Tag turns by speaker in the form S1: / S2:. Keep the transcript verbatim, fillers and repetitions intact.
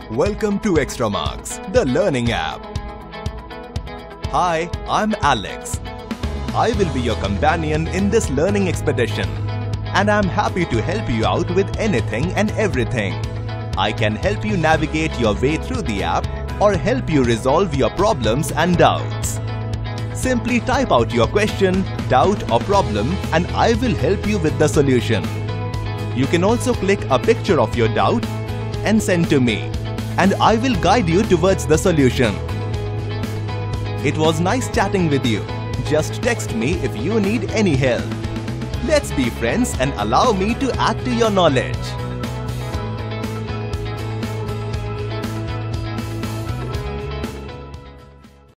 S1: Welcome to Extra Marks, the learning app. Hi, I'm Alex. I will be your companion in this learning expedition, and I'm happy to help you out with anything and everything. I can help you navigate your way through the app or help you resolve your problems and doubts. Simply type out your question, doubt or problem and I will help you with the solution. You can also click a picture of your doubt and send to me, and I will guide you towards the solution. It was nice chatting with you. Just text me if you need any help. Let's be friends and allow me to add to your knowledge.